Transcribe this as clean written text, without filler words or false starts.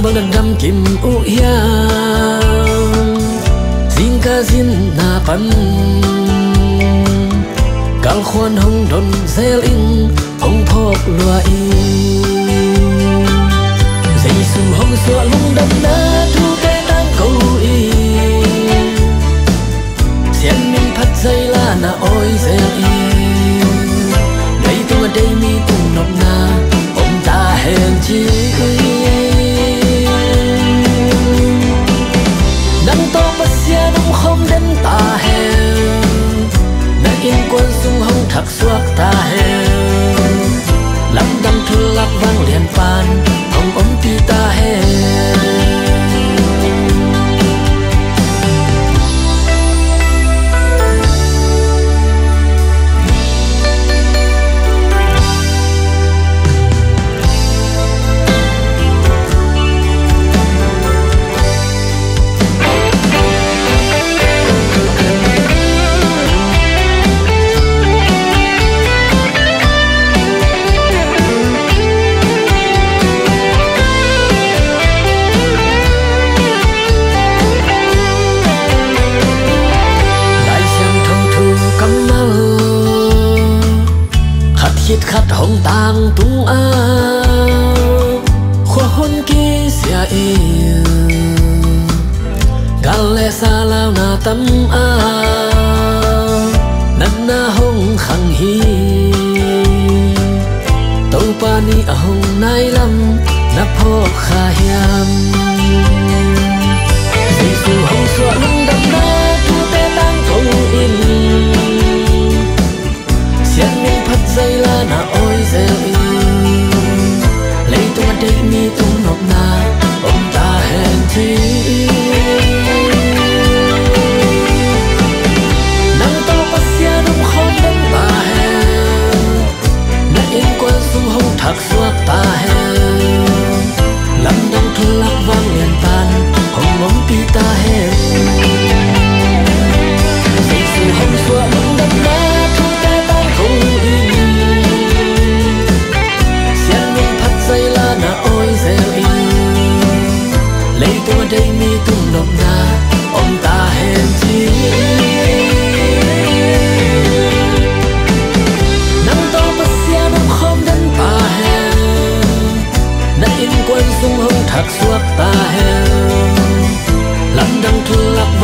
bang dan dam kim uyang zin ka zin na pan kal khoan hong don zel in hong phok lua in dây su hong xua lung đâm na thu cái đang câu in xiên min phát dây la na oi zel in đây tung ở đây mi tung nộp na ông ta hẹn chi nắng to bắt xe nông không đến ta hẹn na yên quân sung hong thắc suak ta hẹn lắm đâm thư lạc vang liền pan hong ôm pi ta hẹn khít khát hồng tang tung a khoa hôn kia xia yêu gale sa lao na tâm a nan na hồng khang hi tàu pa ni a hồng nai lam na pho kha hiam Giêsu hồng xua lung đâm na tu te tang câu in xiên min phát dây la na oi zel in lấy tung ở đây mi tung nộp na ông ta hẹn chi nắng to bắt xe đông không đến ta hẹn na yên quân sung hong thác suak ta hẹn lắm đông thu lạc vang liền tan hồng ống pi ta hẹn Giêsu hồng xua lung đâm na thu te tan câu in xiên min phát dây la na oi zel in lấy tung ở đây mi tung nộp na ông ta hẹn chi nắng to bắt xe đông không đến ta hẹn na yên quân sung hong thác suak ta hẹn lắm đăng thu lạc